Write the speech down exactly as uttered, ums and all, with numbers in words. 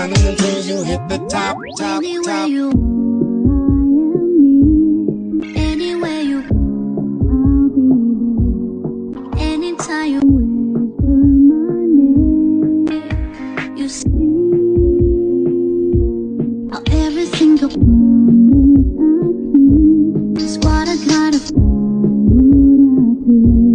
climbing until you hit the top, top, Anywhere top. you anywhere you I'll be there. Anytime you whisper my name, you see how everything goes.